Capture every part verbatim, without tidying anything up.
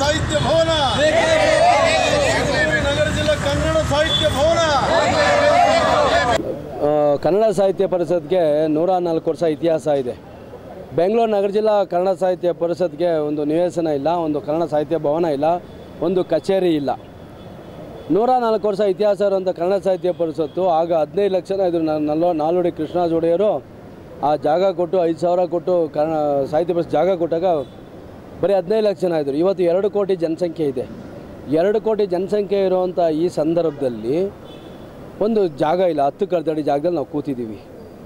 ಸಾಹಿತ್ಯ ಭವನ, ನಗರ ಜಿಲ್ಲಾ ಕನ್ನಡ ಸಾಹಿತ್ಯ ಭವನ. ಕನ್ನಡ ಸಾಹಿತ್ಯ ಪರಿಷತ್ಗೆ ನೂರ ನಾಲ್ಕು ವರ್ಷ ಇತಿಹಾಸ ಇದೆ. ಬೆಂಗಳೂರು ನಗರ ಜಿಲ್ಲಾ ಕನ್ನಡ ಸಾಹಿತ್ಯ ಪರಿಷತ್ಗೆ ಒಂದು ನಿವೇಶನ ಇಲ್ಲ, ಒಂದು ಕನ್ನಡ ಸಾಹಿತ್ಯ ಭವನ ಇಲ್ಲ, ಒಂದು ಕಚೇರಿ ಇಲ್ಲ. ನೂರ ನಾಲ್ಕು ವರ್ಷ ಇತಿಹಾಸ ಇರುವಂಥ ಕನ್ನಡ ಸಾಹಿತ್ಯ ಪರಿಷತ್ತು ಆಗ ಹದಿನೈದು ಲಕ್ಷನ ಇದು ನಲ್ಲೋ ನಾಲ್ವಡಿ ಕೃಷ್ಣರಾಜ ಒಡೆಯರು ಆ ಜಾಗ ಕೊಟ್ಟು ಐದು ಸಾವಿರ ಕೊಟ್ಟು ಕನ್ನಡ ಸಾಹಿತ್ಯ ಪರಿಷತ್ ಜಾಗ ಕೊಟ್ಟಾಗ ಬರೀ ಹದಿನೈದು ಲಕ್ಷ ಜನ ಇದ್ದರು. ಇವತ್ತು ಎರಡು ಕೋಟಿ ಜನಸಂಖ್ಯೆ ಇದೆ. ಎರಡು ಕೋಟಿ ಜನಸಂಖ್ಯೆ ಇರುವಂಥ ಈ ಸಂದರ್ಭದಲ್ಲಿ ಒಂದು ಜಾಗ ಇಲ್ಲ. ಹತ್ತು ಕಳೆದಡಿ ಜಾಗದಲ್ಲಿ ನಾವು ಕೂತಿದ್ದೀವಿ.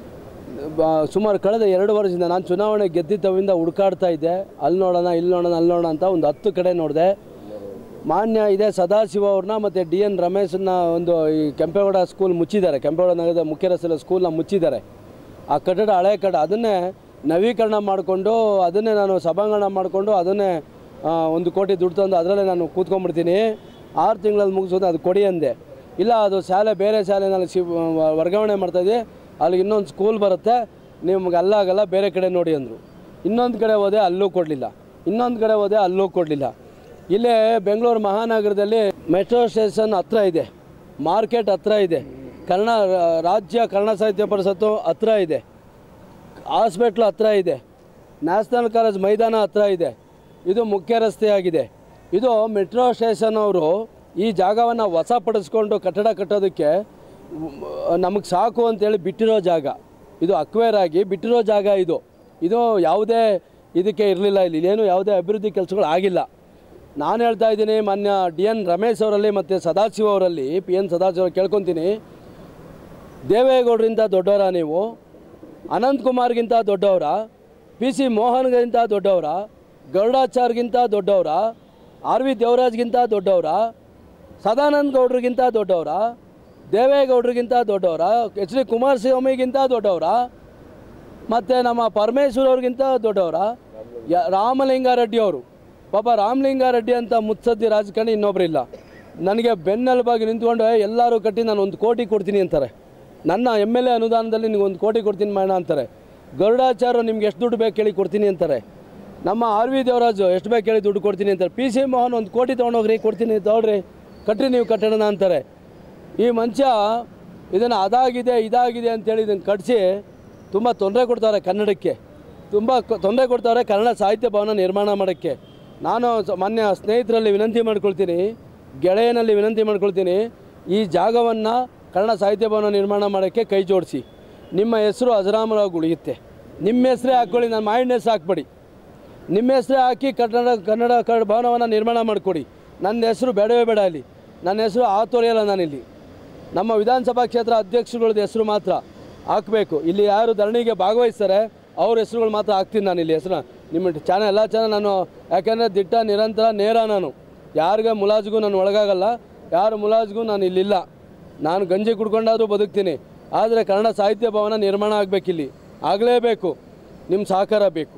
ಸುಮಾರು ಕಳೆದ ಎರಡು ವರ್ಷದಿಂದ ನಾನು ಚುನಾವಣೆ ಗೆದ್ದಿದ್ದವಿಂದ ಹುಡುಕಾಡ್ತಾ ಇದ್ದೆ. ಅಲ್ಲಿ ನೋಡೋಣ, ಇಲ್ಲಿ ನೋಡೋಣ, ಅಲ್ಲಿ ನೋಡೋಣ ಅಂತ ಒಂದು ಹತ್ತು ಕಡೆ ನೋಡಿದೆ. ಮಾನ್ಯ ಇದೆ ಸದಾಶಿವ ಅವ್ರನ್ನ ಮತ್ತು ಡಿ ಎನ್ ರಮೇಶನ್ನ ಒಂದು ಈ ಕೆಂಪೇಗೌಡ ಸ್ಕೂಲ್ ಮುಚ್ಚಿದ್ದಾರೆ, ಕೆಂಪೇಗೌಡ ನಗರದ ಮುಖ್ಯ ರಸ್ತೆಯ ಸ್ಕೂಲ್ನ ಮುಚ್ಚಿದ್ದಾರೆ. ಆ ಕಟ್ಟಡ ಹಳೆ ಕಟ್ಟಡ, ಅದನ್ನೇ ನವೀಕರಣ ಮಾಡಿಕೊಂಡು ಅದನ್ನೇ ನಾನು ಸಭಾಂಗಣ ಮಾಡಿಕೊಂಡು ಅದನ್ನೇ ಒಂದು ಕೋಟಿ ದುಡ್ಡು ತಂದು ಅದರಲ್ಲೇ ನಾನು ಕೂತ್ಕೊಂಡ್ಬಿಡ್ತೀನಿ, ಆರು ತಿಂಗಳಲ್ಲಿ ಮುಗಿಸೋದು ಅದು ಕೊಡಿ ಅಂದೆ. ಇಲ್ಲ, ಅದು ಶಾಲೆ ಬೇರೆ ಶಾಲೆನಲ್ಲಿ ಸಿ ವರ್ಗಾವಣೆ ಮಾಡ್ತಾಯಿದ್ದೆ, ಅಲ್ಲಿಗೆ ಇನ್ನೊಂದು ಸ್ಕೂಲ್ ಬರುತ್ತೆ, ನಿಮ್ಗೆ ಅಲ್ಲಾಗಲ್ಲ, ಬೇರೆ ಕಡೆ ನೋಡಿ ಅಂದರು. ಇನ್ನೊಂದು ಕಡೆ ಹೋದೆ, ಅಲ್ಲೂ ಕೊಡಲಿಲ್ಲ. ಇನ್ನೊಂದು ಕಡೆ ಹೋದೆ, ಅಲ್ಲೂ ಕೊಡಲಿಲ್ಲ. ಇಲ್ಲೇ ಬೆಂಗಳೂರು ಮಹಾನಗರದಲ್ಲಿ ಮೆಟ್ರೋ ಸ್ಟೇಷನ್ ಹತ್ರ ಇದೆ, ಮಾರ್ಕೆಟ್ ಹತ್ರ ಇದೆ, ಕನ್ನಡ ರಾಜ್ಯ ಕನ್ನಡ ಸಾಹಿತ್ಯ ಪರಿಷತ್ತು ಹತ್ರ ಇದೆ, ಹಾಸ್ಪಿಟ್ಲ್ ಹತ್ರ ಇದೆ, ನ್ಯಾಷನಲ್ ಕಾಲೇಜ್ ಮೈದಾನ ಹತ್ರ ಇದೆ, ಇದು ಮುಖ್ಯ ರಸ್ತೆಯಾಗಿದೆ. ಇದು ಮೆಟ್ರೋ ಸ್ಟೇಷನ್ ಅವರು ಈ ಜಾಗವನ್ನು ವಶಪಡಿಸ್ಕೊಂಡು ಕಟ್ಟಡ ಕಟ್ಟೋದಕ್ಕೆ ನಮಗೆ ಸಾಕು ಅಂತೇಳಿ ಬಿಟ್ಟಿರೋ ಜಾಗ. ಇದು ಅಕ್ವೇರ್ ಆಗಿ ಬಿಟ್ಟಿರೋ ಜಾಗ. ಇದು ಇದು ಯಾವುದೇ ಇದಕ್ಕೆ ಇರಲಿಲ್ಲ. ಇಲ್ಲಿ ಏನು ಯಾವುದೇ ಅಭಿವೃದ್ಧಿ ಕೆಲಸಗಳು ಆಗಿಲ್ಲ. ನಾನು ಹೇಳ್ತಾ ಇದ್ದೀನಿ, ಮಾನ್ಯ ಡಿ ಎನ್ ರಮೇಶ್ ಅವರಲ್ಲಿ ಮತ್ತು ಸದಾಶಿವ ಅವರಲ್ಲಿ, ಪಿ ಎನ್ ಸದಾಶಿವ ಕೇಳ್ಕೊತೀನಿ, ದೇವೇಗೌಡರಿಂದ ದೊಡ್ಡವರ ನೀವು, ಅನಂತಕುಮಾರ್ಗಿಂತ ದೊಡ್ಡವರ, ಪಿ ಸಿ ಮೋಹನ್ಗಿಂತ ದೊಡ್ಡವರ, ಗರುಡಾಚಾರ್ಗಿಂತ ದೊಡ್ಡವರ, ಆರ್ ವಿ ದೇವರಾಜ್ಗಿಂತ ದೊಡ್ಡವರ, ಸದಾನಂದ ಗೌಡ್ರಿಗಿಂತ ದೊಡ್ಡವರ, ದೇವೇಗೌಡರಿಗಿಂತ ದೊಡ್ಡವರ, ಎಚ್ ಡಿ ಕುಮಾರಸ್ವಾಮಿಗಿಂತ ದೊಡ್ಡವರ, ಮತ್ತು ನಮ್ಮ ಪರಮೇಶ್ವರ್ ಅವ್ರಿಗಿಂತ ದೊಡ್ಡವರ, ಯ ರಾಮಲಿಂಗಾರೆಡ್ಡಿ ಅವರು. ಪಾಪ ರಾಮಲಿಂಗಾರೆಡ್ಡಿ ಅಂತ ಮುತ್ಸದ್ದಿ ರಾಜಕಾರಣಿ ಇನ್ನೊಬ್ಬರಿಲ್ಲ. ನನಗೆ ಬೆನ್ನೆಲುಬಾಗಿ ನಿಂತ್ಕೊಂಡು ಎಲ್ಲರೂ ಕಟ್ಟಿ ನಾನು ಒಂದು ಕೋಟಿ ಕೊಡ್ತೀನಿ ಅಂತಾರೆ. ನನ್ನ ಎಮ್ ಎಲ್ ಎ ಅನುದಾನದಲ್ಲಿ ನಿಮ್ಗೆ ಒಂದು ಕೋಟಿ ಕೊಡ್ತೀನಿ ಮಾಡೋಣ ಅಂತಾರೆ. ಗರುಡಾಚಾರ್ಯ ನಿಮ್ಗೆ ಎಷ್ಟು ದುಡ್ಡು ಬೇಕು ಕೇಳಿ ಕೊಡ್ತೀನಿ ಅಂತಾರೆ. ನಮ್ಮ ಆರ್ ವಿ ದೇವರಾಜು ಎಷ್ಟು ಬೇಕು ಕೇಳಿ ದುಡ್ಡು ಕೊಡ್ತೀನಿ ಅಂತಾರೆ. ಪಿ ಸಿ ಮೋಹನ್ ಒಂದು ಕೋಟಿ ತೊಗೊಂಡೋಗ್ರಿ, ಕೊಡ್ತೀನಿ ತೊಗೊಳ್ರಿ, ಕಟ್ರಿ ನೀವು ಕಟ್ಟೋಣ ಅಂತಾರೆ. ಈ ಮನುಷ್ಯ ಇದನ್ನು ಅದಾಗಿದೆ ಇದಾಗಿದೆ ಅಂತೇಳಿ ಇದನ್ನು ಕಟ್ಟಿಸಿ ತುಂಬ ತೊಂದರೆ ಕೊಡ್ತಾರೆ ಕನ್ನಡಕ್ಕೆ, ತುಂಬ ತೊಂದರೆ ಕೊಡ್ತಾರೆ ಕನ್ನಡ ಸಾಹಿತ್ಯ ಭವನ ನಿರ್ಮಾಣ ಮಾಡೋಕ್ಕೆ. ನಾನು ಮಾನ್ಯ ಸ್ನೇಹಿತರಲ್ಲಿ ವಿನಂತಿ ಮಾಡ್ಕೊಳ್ತೀನಿ, ಗೆಳೆಯನಲ್ಲಿ ವಿನಂತಿ ಮಾಡ್ಕೊಳ್ತೀನಿ, ಈ ಜಾಗವನ್ನು ಕನ್ನಡ ಸಾಹಿತ್ಯ ಭವನ ನಿರ್ಮಾಣ ಮಾಡೋಕ್ಕೆ ಕೈ ಜೋಡಿಸಿ. ನಿಮ್ಮ ಹೆಸರು ಅಜರಾಮರಾಗಿ ಉಳಿಯುತ್ತೆ. ನಿಮ್ಮ ಹೆಸರೇ ಹಾಕ್ಕೊಳ್ಳಿ, ನಾನು ಮಾಯಿನ ಹೆಸರು ಹಾಕ್ಬೇಡಿ. ನಿಮ್ಮ ಹೆಸರೇ ಹಾಕಿ ಕನ್ನಡ ಕನ್ನಡ ಕ ಭವನವನ್ನು ನಿರ್ಮಾಣ ಮಾಡಿಕೊಡಿ. ನನ್ನ ಹೆಸರು ಬೇಡವೇ ಬೇಡ. ಇಲ್ಲಿ ನನ್ನ ಹೆಸರು ಆತೋರಿಯಲ್ಲ. ನಾನಿಲ್ಲಿ ನಮ್ಮ ವಿಧಾನಸಭಾ ಕ್ಷೇತ್ರ ಅಧ್ಯಕ್ಷರುಗಳದ್ದು ಹೆಸರು ಮಾತ್ರ ಹಾಕಬೇಕು. ಇಲ್ಲಿ ಯಾರು ಧರಣಿಗೆ ಭಾಗವಹಿಸ್ತಾರೆ ಅವ್ರ ಹೆಸರುಗಳು ಮಾತ್ರ ಹಾಕ್ತೀನಿ ನಾನು ಇಲ್ಲಿ ಹೆಸರು. ನಿಮ್ಮ ಚಾನಲ್ ಎಲ್ಲ ಚಾನಲ್ ನಾನು, ಯಾಕೆಂದರೆ ದಿಟ್ಟ ನಿರಂತರ ನೇರ, ನಾನು ಯಾರಿಗೆ ಮುಲಾಜಿಗೂ ನಾನು ಒಳಗಾಗಲ್ಲ, ಯಾರು ಮುಲಾಜಿಗೂ ನಾನು ಇಲ್ಲಿಲ್ಲ. ನಾನು ಗಂಜಿ ಕುಡ್ಕೊಂಡಾದರೂ ಬದುಕ್ತೀನಿ, ಆದರೆ ಕನ್ನಡ ಸಾಹಿತ್ಯ ಭವನ ನಿರ್ಮಾಣ ಆಗಬೇಕಿಲ್ಲಿ, ಆಗಲೇಬೇಕು. ನಿಮ್ಮ ಸಹಕಾರ ಬೇಕು.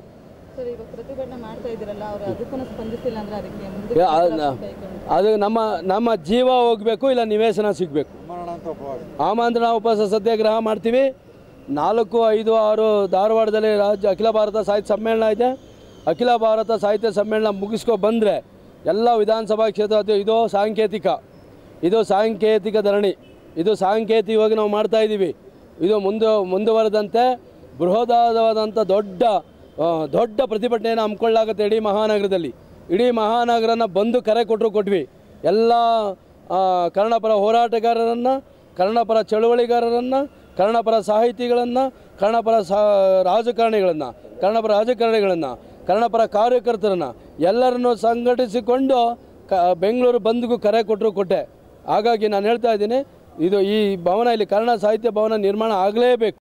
ಅದು ನಮ್ಮ ನಮ್ಮ ಜೀವ ಹೋಗಬೇಕು, ಇಲ್ಲ ನಿವೇಶನ ಸಿಗಬೇಕು. ಆಮಂತ್ರಣ ಉಪವಾಸ ಸತ್ಯಾಗ್ರಹ ಮಾಡ್ತೀವಿ. ನಾಲ್ಕು ಐದು ಆರು ಧಾರವಾಡದಲ್ಲಿ ರಾಜ್ಯ ಅಖಿಲ ಭಾರತ ಸಾಹಿತ್ಯ ಸಮ್ಮೇಳನ ಇದೆ. ಅಖಿಲ ಭಾರತ ಸಾಹಿತ್ಯ ಸಮ್ಮೇಳನ ಮುಗಿಸ್ಕೊ ಬಂದರೆ ಎಲ್ಲ ವಿಧಾನಸಭಾ ಕ್ಷೇತ್ರ ಇದು ಸಾಂಕೇತಿಕ, ಇದು ಸಾಂಕೇತಿಕ ಧರಣಿ, ಇದು ಸಾಂಕೇತಿಕವಾಗಿ ನಾವು ಮಾಡ್ತಾಯಿದ್ದೀವಿ. ಇದು ಮುಂದೆ ಮುಂದುವರೆದಂತೆ ಬೃಹದಾದವಾದಂಥ ದೊಡ್ಡ ದೊಡ್ಡ ಪ್ರತಿಭಟನೆಯನ್ನು ಹಮ್ಮಿಕೊಳ್ಳಾಗುತ್ತೆ ಇಡೀ ಮಹಾನಗರದಲ್ಲಿ. ಇಡೀ ಮಹಾನಗರನ ಬಂದು ಕರೆ ಕೊಟ್ಟರು ಕೊಟ್ವಿ. ಎಲ್ಲ ಕನ್ನಡಪರ ಹೋರಾಟಗಾರರನ್ನು, ಕನ್ನಡಪರ ಚಳುವಳಿಗಾರರನ್ನು, ಕನ್ನಡಪರ ಸಾಹಿತಿಗಳನ್ನು, ಕನ್ನಡಪರ ಸಾ ರಾಜಕಾರಣಿಗಳನ್ನು ಕನ್ನಡಪರ ರಾಜಕಾರಣಿಗಳನ್ನು ಕನ್ನಡಪರ ಕಾರ್ಯಕರ್ತರನ್ನು ಎಲ್ಲರನ್ನು ಸಂಘಟಿಸಿಕೊಂಡು ಕ ಬೆಂಗಳೂರು ಬಂದ್ಗೂ ಕರೆ ಕೊಟ್ಟರು ಕೊಟ್ಟೆ. ಹಾಗಾಗಿ ನಾನು ಹೇಳ್ತಾ ಇದ್ದೀನಿ, ಇದು ಈ ಭವನ, ಇಲ್ಲಿ ಕನ್ನಡ ಸಾಹಿತ್ಯ ಭವನ ನಿರ್ಮಾಣ ಆಗಲೇಬೇಕು.